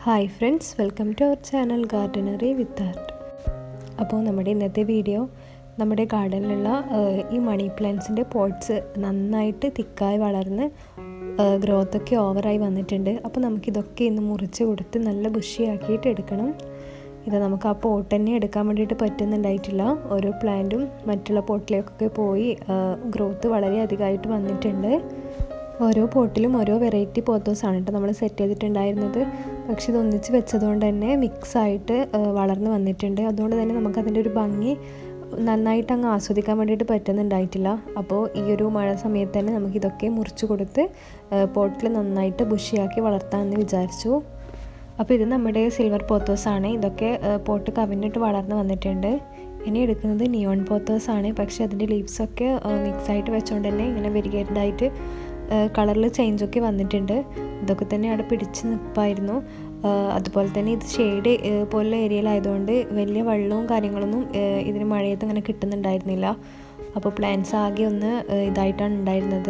Hi friends, welcome to our channel gardenery with art. അപ്പോൾ നമ്മുടെ ഇന്നത്തെ വീഡിയോ നമ്മുടെ ഗാർഡനിലുള്ള ഈ മണി പ്ലാന്റ്സിൻ്റെ പോട്ട്സ് നന്നായിട്ട് തിക്കായി വളർന്ന് ഗ്രോത്തൊക്കെ ഓവറായി വന്നിട്ടുണ്ട്. അപ്പോൾ നമുക്കിതൊക്കെ ഇന്ന് മുറിച്ച് കൊടുത്ത് നല്ല ബുഷിയാക്കിയിട്ട് എടുക്കണം. ഇത് നമുക്ക് ആ പോട്ട് തന്നെ എടുക്കാൻ വേണ്ടിയിട്ട് പറ്റുന്നുണ്ടായിട്ടില്ല. ഓരോ പ്ലാന്റും മറ്റുള്ള പോട്ടിലേക്കൊക്കെ പോയി ഗ്രോത്ത് വളരെ അധികമായിട്ട് വന്നിട്ടുണ്ട്. ഓരോ പോട്ടിലും ഓരോ വെറൈറ്റി പോത്തോസാണ് കേട്ടോ നമ്മൾ സെറ്റ് ചെയ്തിട്ടുണ്ടായിരുന്നത്. പക്ഷെ ഇതൊന്നിച്ച് വെച്ചതുകൊണ്ട് തന്നെ മിക്സായിട്ട് വളർന്ന് വന്നിട്ടുണ്ട്. അതുകൊണ്ട് തന്നെ നമുക്കതിൻ്റെ ഒരു ഭംഗി നന്നായിട്ട് അങ്ങ് ആസ്വദിക്കാൻ വേണ്ടിയിട്ട് പറ്റുന്നുണ്ടായിട്ടില്ല. അപ്പോൾ ഈ ഒരു മഴ സമയത്ത് തന്നെ നമുക്കിതൊക്കെ മുറിച്ച് കൊടുത്ത് പോട്ടിൽ നന്നായിട്ട് ബുഷിയാക്കി വളർത്താമെന്ന് വിചാരിച്ചു. അപ്പോൾ ഇത് നമ്മുടെ സിൽവർ പോത്തോസാണ്. ഇതൊക്കെ പോട്ട് കവിഞ്ഞിട്ട് വളർന്ന് വന്നിട്ടുണ്ട്. ഇനി എടുക്കുന്നത് നിയോൺ പോത്തോസാണ്. പക്ഷേ അതിൻ്റെ ലീവ്സൊക്കെ മിക്സായിട്ട് വെച്ചുകൊണ്ട് തന്നെ ഇങ്ങനെ വെരിഗേറ്റഡായിട്ട് കളറിൽ ചേഞ്ചൊക്കെ വന്നിട്ടുണ്ട്. ഇതൊക്കെ തന്നെ അവിടെ പിടിച്ച് നിൽപ്പായിരുന്നു. അതുപോലെ തന്നെ ഇത് ഷെയ്ഡ് പോലുള്ള ഏരിയയിലായതുകൊണ്ട് വലിയ വെള്ളവും കാര്യങ്ങളൊന്നും ഇതിന് മഴയത്ത് അങ്ങനെ കിട്ടുന്നുണ്ടായിരുന്നില്ല. അപ്പോൾ പ്ലാന്റ്സ് ആകെ ഒന്ന് ഇതായിട്ടാണ് ഉണ്ടായിരുന്നത്.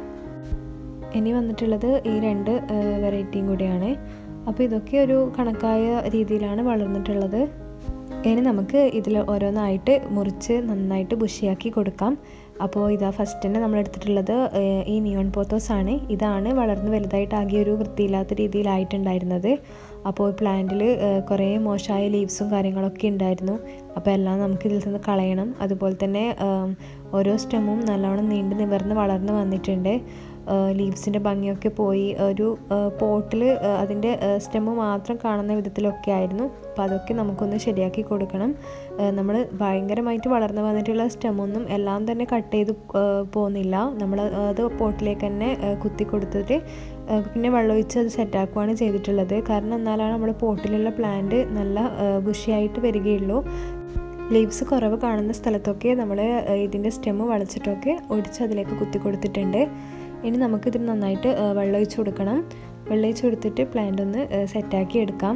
ഇനി വന്നിട്ടുള്ളത് ഈ രണ്ട് വെറൈറ്റിയും കൂടിയാണ്. അപ്പോൾ ഇതൊക്കെ ഒരു കണക്കായ രീതിയിലാണ് വളർന്നിട്ടുള്ളത്. ഇനി നമുക്ക് ഇതിൽ ഓരോന്നായിട്ട് മുറിച്ച് നന്നായിട്ട് ബുഷിയാക്കി കൊടുക്കാം. അപ്പോൾ ഇതാ ഫസ്റ്റ് തന്നെ നമ്മൾ എടുത്തിട്ടുള്ളത് ഈ നിയോൺ പോത്തോസാണ്. ഇതാണ് വളർന്ന് വലുതായിട്ടാകിയ ഒരു വൃത്തിയില്ലാത്ത രീതിയിലായിട്ടുണ്ടായിരുന്നത്. അപ്പോൾ പ്ലാന്റിൽ കുറേ മോശമായ ലീവ്സും കാര്യങ്ങളൊക്കെ ഉണ്ടായിരുന്നു. അപ്പോൾ എല്ലാം നമുക്ക് ഇതിൽ നിന്ന് കളയണം. അതുപോലെ തന്നെ ഓരോ സ്റ്റെമ്മും നല്ലോണം നീണ്ട് നിവർന്ന് വളർന്ന് വന്നിട്ടുണ്ട്. ലീവ്സിൻ്റെ ഭംഗിയൊക്കെ പോയി ഒരു പോട്ടിൽ അതിൻ്റെ സ്റ്റെമ്മ് മാത്രം കാണുന്ന വിധത്തിലൊക്കെ ആയിരുന്നു. അപ്പോൾ അതൊക്കെ നമുക്കൊന്ന് ശരിയാക്കി കൊടുക്കണം. നമ്മൾ ഭയങ്കരമായിട്ട് വളർന്നു വന്നിട്ടുള്ള സ്റ്റെമ്മൊന്നും എല്ലാം തന്നെ കട്ട് ചെയ്ത് പോകുന്നില്ല. നമ്മൾ അത് പോട്ടിലേക്ക് തന്നെ കുത്തി കൊടുത്തിട്ട് പിന്നെ വെള്ളമൊഴിച്ച് അത് സെറ്റാക്കുകയാണ് ചെയ്തിട്ടുള്ളത്. കാരണം എന്നാലാണ് നമ്മുടെ പോട്ടിലുള്ള പ്ലാന്റ് നല്ല ബുഷിയായിട്ട് വരികയുള്ളൂ. ലീവ്സ് കുറവ് കാണുന്ന സ്ഥലത്തൊക്കെ നമ്മൾ ഇതിൻ്റെ സ്റ്റെമ്മ് വളച്ചിട്ടൊക്കെ ഒടിച്ച് അതിലേക്ക് കുത്തി കൊടുത്തിട്ടുണ്ട്. ഇനി നമുക്കിതിന് നന്നായിട്ട് വെള്ളമൊഴിച്ച് കൊടുക്കണം. വെള്ളമൊഴിച്ച് കൊടുത്തിട്ട് പ്ലാന്റ് ഒന്ന് സെറ്റാക്കി എടുക്കാം.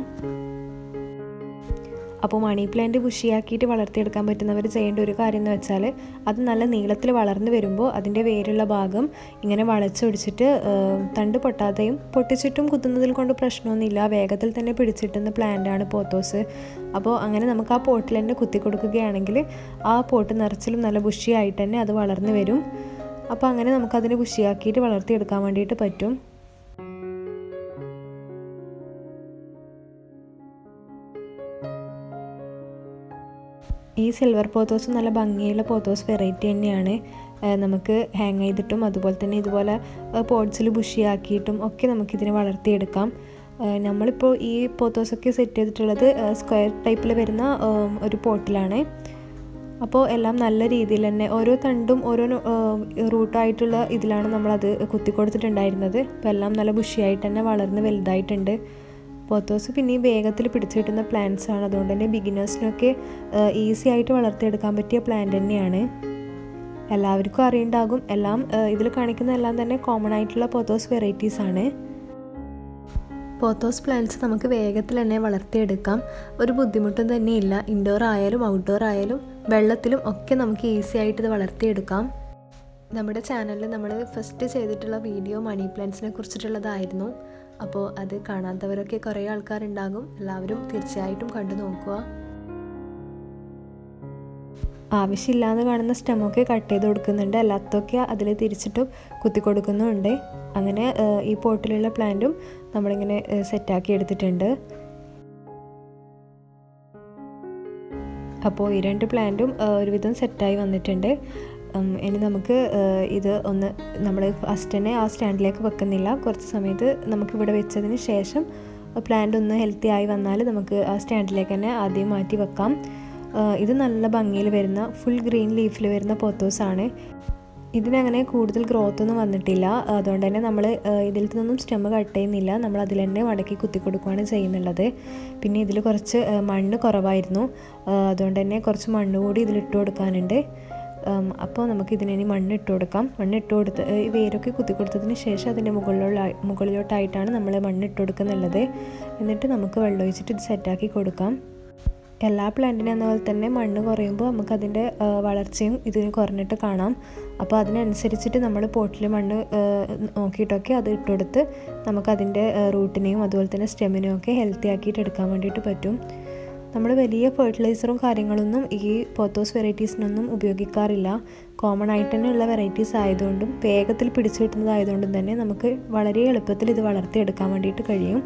അപ്പോൾ മണി പ്ലാന്റ് ബുഷിയാക്കിയിട്ട് വളർത്തിയെടുക്കാൻ പറ്റുന്നവർ ചെയ്യേണ്ട ഒരു കാര്യം എന്ന് വെച്ചാൽ അത് നല്ല നീളത്തിൽ വളർന്നു വരുമ്പോൾ അതിൻ്റെ വേരുള്ള ഭാഗം ഇങ്ങനെ വളച്ചൊടിച്ചിട്ട് തണ്ട് പൊട്ടാതെയും പൊട്ടിച്ചിട്ടും കുത്തുന്നതിൽ കൊണ്ട് പ്രശ്നമൊന്നുമില്ല. വേഗത്തിൽ തന്നെ പിടിച്ചിട്ടുന്ന പ്ലാന്റാണ് പോത്തോസ്. അപ്പോൾ അങ്ങനെ നമുക്ക് ആ പോട്ടിൽ തന്നെ കുത്തി കൊടുക്കുകയാണെങ്കിൽ ആ പോട്ട് നിറച്ചിലും നല്ല ബുഷിയായിട്ട് തന്നെ അത് വളർന്നു വരും. അപ്പോൾ അങ്ങനെ നമുക്കതിനെ ബുഷിയാക്കിയിട്ട് വളർത്തിയെടുക്കാൻ വേണ്ടിയിട്ട് പറ്റും. ഈ സിൽവർ പോത്തോസ് നല്ല ഭംഗിയുള്ള പോത്തോസ് വെറൈറ്റി തന്നെയാണ്. നമുക്ക് ഹാങ് ചെയ്തിട്ടും അതുപോലെ തന്നെ ഇതുപോലെ പോട്ട്സിൽ ബുഷിയാക്കിയിട്ടും ഒക്കെ നമുക്കിതിനെ വളർത്തിയെടുക്കാം. നമ്മളിപ്പോൾ ഈ പോത്തോസൊക്കെ സെറ്റ് ചെയ്തിട്ടുള്ളത് സ്ക്വയർ ടൈപ്പിൽ വരുന്ന ഒരു പോട്ടിലാണ്. അപ്പോൾ എല്ലാം നല്ല രീതിയിൽ തന്നെ ഓരോ തണ്ടും ഓരോ റൂട്ടായിട്ടുള്ള ഇതിലാണ് നമ്മളത് കുത്തി കൊടുത്തിട്ടുണ്ടായിരുന്നത്. അപ്പോൾ എല്ലാം നല്ല ബുഷിയായിട്ട് തന്നെ വളർന്ന് വലുതായിട്ടുണ്ട്. പോത്തോസ് പിന്നെ ഈ വേഗത്തിൽ പിടിച്ചു കിട്ടുന്ന പ്ലാന്റ്സ് ആണ്. അതുകൊണ്ട് തന്നെ ബിഗിനേഴ്സിനൊക്കെ ഈസി ആയിട്ട് വളർത്തിയെടുക്കാൻ പറ്റിയ പ്ലാന്റ് തന്നെയാണ്. എല്ലാവർക്കും അറിയുണ്ടാകും. എല്ലാം ഇതിൽ കാണിക്കുന്ന എല്ലാം തന്നെ കോമൺ ആയിട്ടുള്ള പോത്തോസ് വെറൈറ്റീസ് ആണ്. പോത്തോസ് പ്ലാന്റ്സ് നമുക്ക് വേഗത്തിൽ തന്നെ വളർത്തിയെടുക്കാം. ഒരു ബുദ്ധിമുട്ടും തന്നെയില്ല. ഇൻഡോർ ആയാലും ഔട്ട്ഡോർ ആയാലും വെള്ളത്തിലും ഒക്കെ നമുക്ക് ഈസി ആയിട്ട് ഇത് വളർത്തിയെടുക്കാം. നമ്മുടെ ചാനലിൽ നമ്മൾ ഫസ്റ്റ് ചെയ്തിട്ടുള്ള വീഡിയോ മണി പ്ലാന്റ്സിനെ കുറിച്ചിട്ടുള്ളതായിരുന്നു. അപ്പോൾ അത് കാണാത്തവരൊക്കെ കുറേ ആൾക്കാരുണ്ടാകും. എല്ലാവരും തീർച്ചയായിട്ടും കണ്ടു നോക്കുക. ആവശ്യമില്ലാതെ കാണുന്ന സ്റ്റെമ്മൊക്കെ കട്ട് ചെയ്ത് കൊടുക്കുന്നുണ്ട്. അല്ലാത്തൊക്കെ അതിൽ തിരിച്ചിട്ടും കുത്തി കൊടുക്കുന്നുണ്ട്. അങ്ങനെ ഈ പോട്ടിലുള്ള പ്ലാന്റും നമ്മളിങ്ങനെ സെറ്റാക്കി എടുത്തിട്ടുണ്ട്. അപ്പോൾ ഈ രണ്ട് പ്ലാന്റും ഒരുവിധം സെറ്റായി വന്നിട്ടുണ്ട്. ഇനി നമുക്ക് ഇത് ഒന്ന് നമ്മൾ ഫസ്റ്റ് തന്നെ ആ സ്റ്റാൻഡിലേക്ക് വെക്കുന്നില്ല. കുറച്ച് സമയത്ത് നമുക്കിവിടെ വെച്ചതിന് ശേഷം പ്ലാന്റ് ഒന്ന് ഹെൽത്തി ആയി വന്നാൽ നമുക്ക് ആ സ്റ്റാൻഡിലേക്ക് തന്നെ ആദ്യം മാറ്റി വെക്കാം. ഇത് നല്ല ഭംഗിയിൽ വരുന്ന ഫുൾ ഗ്രീൻ ലീഫിൽ വരുന്ന പോത്തോസാണ്. ഇതിനങ്ങനെ കൂടുതൽ ഗ്രോത്ത് ഒന്നും വന്നിട്ടില്ല. അതുകൊണ്ട് തന്നെ നമ്മൾ ഇതിൽ നിന്നൊന്നും സ്റ്റെമ്മ് കട്ട് ചെയ്യുന്നില്ല. നമ്മൾ അതിൽ തന്നെ മടക്കി കുത്തി കൊടുക്കുകയാണ് ചെയ്യുന്നുള്ളത്. പിന്നെ ഇതിൽ കുറച്ച് മണ്ണ് കുറവായിരുന്നു. അതുകൊണ്ട് തന്നെ കുറച്ച് മണ്ണ് കൂടി ഇതിലിട്ട് കൊടുക്കാനുണ്ട്. അപ്പോൾ നമുക്ക് ഇതിനി മണ്ണിട്ട് കൊടുക്കാം. മണ്ണിട്ട് കൊടുത്ത് ഈ വേരൊക്കെ കുത്തി കൊടുത്തതിന് ശേഷം അതിൻ്റെ മുകളിലോട്ടായിട്ടാണ് നമ്മൾ മണ്ണിട്ട് കൊടുക്കുന്നുള്ളത്. എന്നിട്ട് നമുക്ക് വെള്ളം ഒഴിച്ചിട്ട് ഇത് സെറ്റാക്കി കൊടുക്കാം. എല്ലാ പ്ലാന്റിനും എന്ന പോലെ തന്നെ മണ്ണ് കുറയുമ്പോൾ നമുക്കതിൻ്റെ വളർച്ചയും ഇതിന് കുറഞ്ഞിട്ട് കാണാം. അപ്പോൾ അതിനനുസരിച്ചിട്ട് നമ്മൾ പോട്ടിൽ മണ്ണ് നോക്കിയിട്ടൊക്കെ അത് ഇട്ടുകൊടുത്ത് നമുക്കതിൻ്റെ റൂട്ടിനെയും അതുപോലെ തന്നെ സ്റ്റെമിനെയും ഒക്കെ ഹെൽത്തി ആക്കിയിട്ട് എടുക്കാൻ വേണ്ടിയിട്ട് പറ്റും. നമ്മൾ വലിയ ഫെർട്ടിലൈസറും കാര്യങ്ങളൊന്നും ഈ പോത്തോസ് വെറൈറ്റീസിനൊന്നും ഉപയോഗിക്കാറില്ല. കോമൺ ആയിട്ട് തന്നെ ഉള്ള വെറൈറ്റീസ് ആയതുകൊണ്ടും വേഗത്തിൽ പിടിച്ചു കിട്ടുന്നതായതുകൊണ്ടും തന്നെ നമുക്ക് വളരെ എളുപ്പത്തിൽ ഇത് വളർത്തിയെടുക്കാൻ വേണ്ടിയിട്ട് കഴിയും.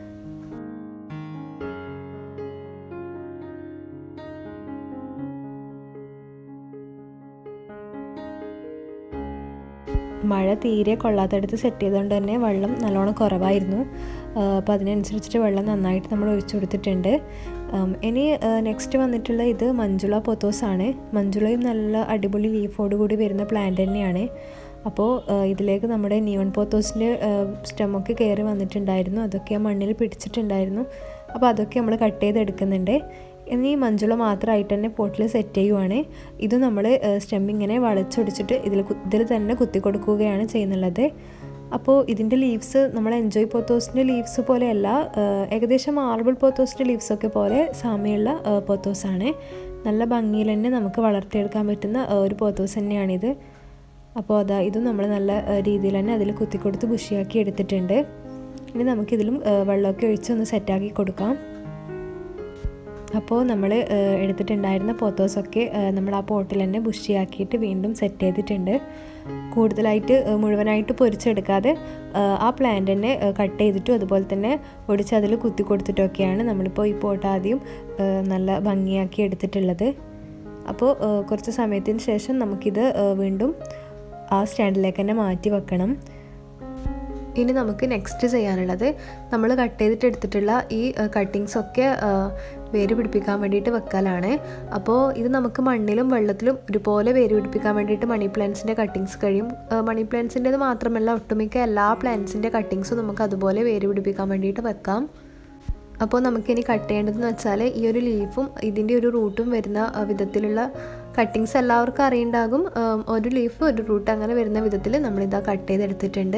മഴ തീരെ കൊള്ളാത്തടുത്ത് സെറ്റ് ചെയ്തുകൊണ്ട് തന്നെ വെള്ളം നല്ലോണം കുറവായിരുന്നു. അപ്പോൾ അതിനനുസരിച്ചിട്ട് വെള്ളം നന്നായിട്ട് നമ്മൾ ഒഴിച്ചു കൊടുത്തിട്ടുണ്ട്. ഇനി നെക്സ്റ്റ് വന്നിട്ടുള്ള ഇത് മഞ്ജുള പോത്തോസാണ്. മഞ്ജുളയും നല്ല അടിപൊളി ലീഫോട് കൂടി വരുന്ന പ്ലാന്റ് തന്നെയാണ്. അപ്പോൾ ഇതിലേക്ക് നമ്മുടെ നിയോൺ പോത്തോസിൻ്റെ സ്റ്റെമൊക്കെ കയറി വന്നിട്ടുണ്ടായിരുന്നു. അതൊക്കെ മണ്ണിൽ പിടിച്ചിട്ടുണ്ടായിരുന്നു. അപ്പോൾ അതൊക്കെ നമ്മൾ കട്ട് ചെയ്തെടുക്കുന്നുണ്ട്. ഇനി മഞ്ജുള മാത്രമായിട്ട് തന്നെ പോട്ടിൽ സെറ്റ് ചെയ്യുവാണ്. ഇത് നമ്മൾ സ്റ്റെമ്മിങ്ങനെ വളച്ചൊടിച്ചിട്ട് ഇതിൽ തന്നെ കുത്തി കൊടുക്കുകയാണ് ചെയ്യുന്നുള്ളത്. അപ്പോൾ ഇതിൻ്റെ ലീവ്സ് നമ്മൾ എൻജോയ് പോത്തോസിൻ്റെ ലീവ്സ് പോലെയല്ല, ഏകദേശം മാർബിൾ പോത്തോസിൻ്റെ ലീവ്സൊക്കെ പോലെ സാമ്യമുള്ള പോത്തോസാണ്. നല്ല ഭംഗിയിൽ തന്നെ നമുക്ക് വളർത്തിയെടുക്കാൻ പറ്റുന്ന ഒരു പോത്തോസ് തന്നെയാണിത്. അപ്പോൾ ഇതും നമ്മൾ നല്ല രീതിയിൽ തന്നെ അതിൽ കുത്തിക്കൊടുത്ത് ബുഷിയാക്കി എടുത്തിട്ടുണ്ട്. ഇനി നമുക്കിതിലും വെള്ളമൊക്കെ ഒഴിച്ച് ഒന്ന് സെറ്റാക്കി കൊടുക്കാം. അപ്പോൾ നമ്മൾ എടുത്തിട്ടുണ്ടായിരുന്ന പോത്തോസൊക്കെ നമ്മൾ ആ പോട്ടിൽ തന്നെ ബുഷിയാക്കിയിട്ട് വീണ്ടും സെറ്റ് ചെയ്തിട്ടുണ്ട്. കൂടുതലായിട്ട് മുഴുവനായിട്ട് പൊരിച്ചെടുക്കാതെ ആ പ്ലാന്റ് തന്നെ കട്ട് ചെയ്തിട്ടും അതുപോലെ തന്നെ ഒടിച്ച് അതിൽ കുത്തി കൊടുത്തിട്ടൊക്കെയാണ് നമ്മളിപ്പോൾ ഈ പോട്ട് ആദ്യം നല്ല ഭംഗിയാക്കി എടുത്തിട്ടുള്ളത്. അപ്പോൾ കുറച്ച് സമയത്തിന് ശേഷം നമുക്കിത് വീണ്ടും ആ സ്റ്റാൻഡിലേക്ക് തന്നെ മാറ്റി വെക്കണം. ഇനി നമുക്ക് നെക്സ്റ്റ് ചെയ്യാനുള്ളത് നമ്മൾ കട്ട് ചെയ്തിട്ട് എടുത്തിട്ടുള്ള ഈ കട്ടിങ്സൊക്കെ വേര് പിടിപ്പിക്കാൻ വേണ്ടിയിട്ട് വെക്കലാണ്. അപ്പോൾ ഇത് നമുക്ക് മണ്ണിലും വെള്ളത്തിലും ഒരുപോലെ വേര് പിടിപ്പിക്കാൻ വേണ്ടിയിട്ട് മണി പ്ലാന്റ്സിൻ്റെ കട്ടിങ്സ് കഴിയും. മണി പ്ലാന്റ്സിൻ്റേത് മാത്രമല്ല, ഒട്ടുമിക്ക എല്ലാ പ്ലാന്റ്സിൻ്റെ കട്ടിങ്സും നമുക്ക് അതുപോലെ വേര് പിടിപ്പിക്കാൻ വേണ്ടിയിട്ട് വെക്കാം. അപ്പോൾ നമുക്കിനി കട്ട് ചെയ്യേണ്ടതെന്ന് വെച്ചാൽ ഈ ഒരു ലീഫും ഇതിൻ്റെ ഒരു റൂട്ടും വരുന്ന വിധത്തിലുള്ള കട്ടിങ്സ് എല്ലാവർക്കും അറിയുണ്ടാകും. ഒരു ലീഫ് ഒരു റൂട്ട് അങ്ങനെ വരുന്ന വിധത്തിൽ നമ്മളിതാ കട്ട് ചെയ്തെടുത്തിട്ടുണ്ട്.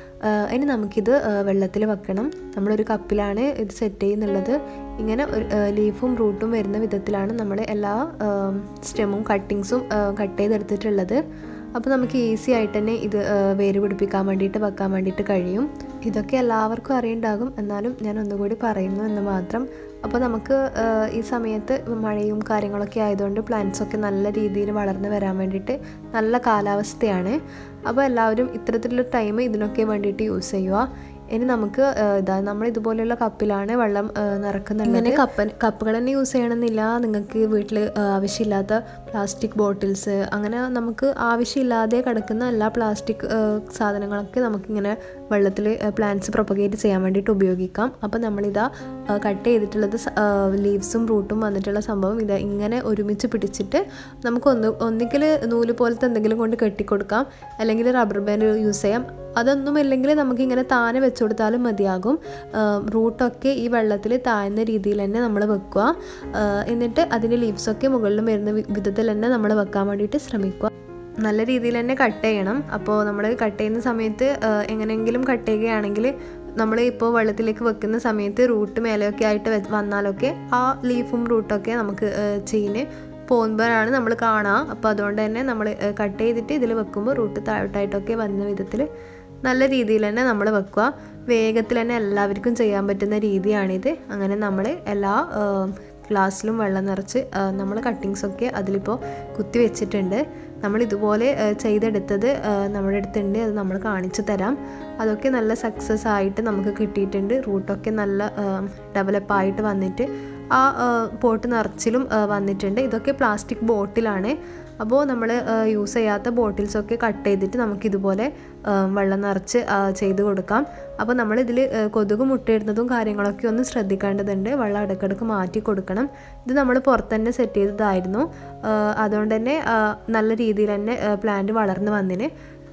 ഇനി നമുക്കിത് വെള്ളത്തിൽ വെക്കണം. നമ്മളൊരു കപ്പിലാണ് ഇത് സെറ്റ് ചെയ്യുന്നുള്ളത്. ഇങ്ങനെ ലീഫും റൂട്ടും വരുന്ന വിധത്തിലാണ് നമ്മൾ എല്ലാ സ്റ്റെമും കട്ടിങ്സും കട്ട് ചെയ്തെടുത്തിട്ടുള്ളത്. അപ്പോൾ നമുക്ക് ഈസി ആയിട്ട് തന്നെ ഇത് വേര് പിടിപ്പിക്കാൻ വേണ്ടിയിട്ട് വെക്കാൻ വേണ്ടിയിട്ട് കഴിയും. ഇതൊക്കെ എല്ലാവർക്കും അറിയുണ്ടാകും, എന്നാലും ഞാൻ ഒന്നുകൂടി പറയുന്നു എന്ന് മാത്രം. അപ്പോൾ നമുക്ക് ഈ സമയത്ത് മഴയും കാര്യങ്ങളൊക്കെ ആയതുകൊണ്ട് പ്ലാന്റ്സൊക്കെ നല്ല രീതിയിൽ വളർന്നു വരാൻ വേണ്ടിയിട്ട് നല്ല കാലാവസ്ഥയാണ്. അപ്പോൾ എല്ലാവരും ഇത്തരത്തിലുള്ള ടൈം ഇതിനൊക്കെ വേണ്ടിയിട്ട് യൂസ് ചെയ്യുക. ഇനി നമുക്ക് നമ്മൾ ഇതുപോലെയുള്ള കപ്പിലാണ് വെള്ളം നിറക്കുന്നുള്ളത്. ഇങ്ങനെ കപ്പുകൾ തന്നെ യൂസ് ചെയ്യണമെന്നില്ല. നിങ്ങൾക്ക് വീട്ടിൽ ആവശ്യമില്ലാത്ത പ്ലാസ്റ്റിക് ബോട്ടിൽസ്, അങ്ങനെ നമുക്ക് ആവശ്യമില്ലാതെ കിടക്കുന്ന എല്ലാ പ്ലാസ്റ്റിക് സാധനങ്ങളൊക്കെ നമുക്കിങ്ങനെ വെള്ളത്തിൽ പ്ലാന്റ്സ് പ്രൊപ്പഗേറ്റ് ചെയ്യാൻ വേണ്ടിയിട്ട് ഉപയോഗിക്കാം. അപ്പോൾ നമ്മളിതാ കട്ട് ചെയ്തിട്ടുള്ളത് ലീവ്സും റൂട്ടും വന്നിട്ടുള്ള സംഭവം ഇതാ ഇങ്ങനെ ഒരുമിച്ച് പിടിച്ചിട്ട് നമുക്ക് ഒന്നുകിൽ നൂല് പോലത്തെ എന്തെങ്കിലും കൊണ്ട് കെട്ടിക്കൊടുക്കാം, അല്ലെങ്കിൽ റബ്ബർ ബാൻഡ് യൂസ് ചെയ്യാം. അതൊന്നുമില്ലെങ്കിൽ നമുക്കിങ്ങനെ താനെ വെച്ച് കൊടുത്താലും മതിയാകും. റൂട്ടൊക്കെ ഈ വെള്ളത്തിൽ താഴ്ന്ന രീതിയിൽ തന്നെ നമ്മൾ വെക്കുക. എന്നിട്ട് അതിൻ്റെ ലീവ്സൊക്കെ മുകളിലും വരുന്ന വിധത്തിൽ തന്നെ നമ്മൾ വെക്കാൻ വേണ്ടിയിട്ട് ശ്രമിക്കുക. നല്ല രീതിയിൽ തന്നെ കട്ട് ചെയ്യണം. അപ്പോൾ നമ്മൾ കട്ട് ചെയ്യുന്ന സമയത്ത് എങ്ങനെയെങ്കിലും കട്ട് ചെയ്യുകയാണെങ്കിൽ നമ്മൾ ഇപ്പോൾ വെള്ളത്തിലേക്ക് വെക്കുന്ന സമയത്ത് റൂട്ട് മേലെയൊക്കെ ആയിട്ട് വന്നാലൊക്കെ ആ ലീഫും റൂട്ടൊക്കെ നമുക്ക് ചീന് പോകുമ്പോഴാണ് നമ്മൾ കാണുക. അപ്പോൾ അതുകൊണ്ട് തന്നെ നമ്മൾ കട്ട് ചെയ്തിട്ട് ഇതിൽ വെക്കുമ്പോൾ റൂട്ട് താഴോട്ടായിട്ടൊക്കെ വന്ന വിധത്തിൽ നല്ല രീതിയിൽ തന്നെ നമ്മൾ വെക്കുക. വേഗത്തിൽ തന്നെ എല്ലാവർക്കും ചെയ്യാൻ പറ്റുന്ന രീതിയാണിത്. അങ്ങനെ നമ്മൾ എല്ലാ ഗ്ലാസ്സിലും വെള്ളം നിറച്ച് നമ്മൾ കട്ടിങ്സൊക്കെ അതിലിപ്പോൾ കുത്തി വെച്ചിട്ടുണ്ട്. നമ്മളിതുപോലെ ചെയ്തെടുത്തത് നമ്മുടെ അടുത്തുണ്ട്, അത് നമ്മൾ കാണിച്ചു തരാം. അതൊക്കെ നല്ല സക്സസ് ആയിട്ട് നമുക്ക് കിട്ടിയിട്ടുണ്ട്. റൂട്ടൊക്കെ നല്ല ഡെവലപ്പായിട്ട് വന്നിട്ട് ആ പോട്ട് നിറച്ചിലും വന്നിട്ടുണ്ട്. ഇതൊക്കെ പ്ലാസ്റ്റിക് ബോട്ടിലാണ്. അപ്പോൾ നമ്മൾ യൂസ് ചെയ്യാത്ത ബോട്ടിൽസൊക്കെ കട്ട് ചെയ്തിട്ട് നമുക്കിതുപോലെ വെള്ളം നിറച്ച് ചെയ്ത് കൊടുക്കാം. അപ്പോൾ നമ്മളിതിൽ കൊതുക് മുട്ടയിടുന്നതും കാര്യങ്ങളൊക്കെ ഒന്ന് ശ്രദ്ധിക്കേണ്ടതുണ്ട്. വെള്ളം ഇടയ്ക്കിടയ്ക്ക് മാറ്റി കൊടുക്കണം. ഇത് നമ്മൾ പുറത്ത് തന്നെ സെറ്റ് ചെയ്തതായിരുന്നു. അതുകൊണ്ട് തന്നെ നല്ല രീതിയിൽ തന്നെ പ്ലാന്റ് വളർന്ന് വന്നിന്.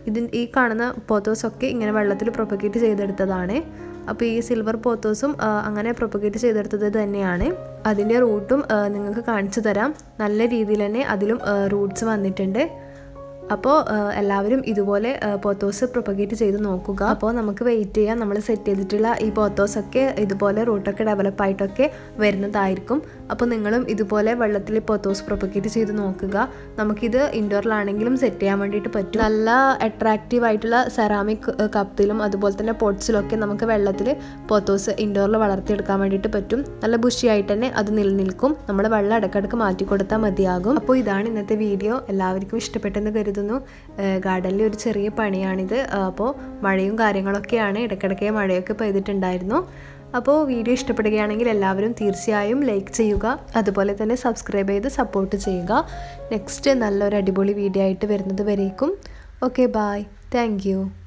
ഈ കാണുന്ന പോത്തോസൊക്കെ ഇങ്ങനെ വെള്ളത്തിൽ പ്രൊപ്പഗേറ്റ് ചെയ്തെടുത്തതാണ്. അപ്പോൾ ഈ സിൽവർ പോത്തോസും അങ്ങനെ പ്രൊപ്പഗേറ്റ് ചെയ്തെടുത്തത് തന്നെയാണ്. അതിൻ്റെ റൂട്ടും നിങ്ങൾക്ക് കാണിച്ചു തരാം. നല്ല രീതിയിൽ തന്നെ അതിലും റൂട്ട്സ് വന്നിട്ടുണ്ട്. അപ്പോൾ എല്ലാവരും ഇതുപോലെ പോത്തോസ് പ്രൊപ്പഗേറ്റ് ചെയ്ത് നോക്കുക. അപ്പോൾ നമുക്ക് വെയിറ്റ് ചെയ്യാം. നമ്മൾ സെറ്റ് ചെയ്തിട്ടുള്ള ഈ പോത്തോസൊക്കെ ഇതുപോലെ റൂട്ടൊക്കെ ഡെവലപ്പായിട്ടൊക്കെ വരുന്നതായിരിക്കും. അപ്പോൾ നിങ്ങളും ഇതുപോലെ വെള്ളത്തിൽ പോത്തോസ് പ്രൊപ്പഗേറ്റ് ചെയ്ത് നോക്കുക. നമുക്കിത് ഇൻഡോറിലാണെങ്കിലും സെറ്റ് ചെയ്യാൻ വേണ്ടിയിട്ട് പറ്റും. നല്ല അട്രാക്റ്റീവ് ആയിട്ടുള്ള സെറാമിക് കപ്പിലും അതുപോലെ തന്നെ പോട്ട്സിലൊക്കെ നമുക്ക് വെള്ളത്തിൽ പോത്തോസ് ഇൻഡോറിൽ വളർത്തിയെടുക്കാൻ വേണ്ടിയിട്ട് പറ്റും. നല്ല ബുഷിയായിട്ട് തന്നെ അത് നിലനിൽക്കും. നമ്മൾ വെള്ളം ഇടയ്ക്കിടയ്ക്ക് മാറ്റി കൊടുത്താൽ മതിയാകും. അപ്പോൾ ഇതാണ് ഇന്നത്തെ വീഡിയോ. എല്ലാവർക്കും ഇഷ്ടപ്പെട്ടെന്ന് കരുതുന്നു. ഗാർഡനിൽ ഒരു ചെറിയ പണിയാണിത്. അപ്പോൾ മഴയും കാര്യങ്ങളൊക്കെയാണ്, ഇടയ്ക്കിടയ്ക്ക് മഴയൊക്കെ പെയ്തിട്ടുണ്ടായിരുന്നു. അപ്പോൾ വീഡിയോ ഇഷ്ടപ്പെടുകയാണെങ്കിൽ എല്ലാവരും തീർച്ചയായും ലൈക്ക് ചെയ്യുക, അതുപോലെ തന്നെ സബ്സ്ക്രൈബ് ചെയ്ത് സപ്പോർട്ട് ചെയ്യുക. നെക്സ്റ്റ് നല്ലൊരു അടിപൊളി വീഡിയോ ആയിട്ട് വരുന്നത് വരേക്കും. Okay, bye. Thank U.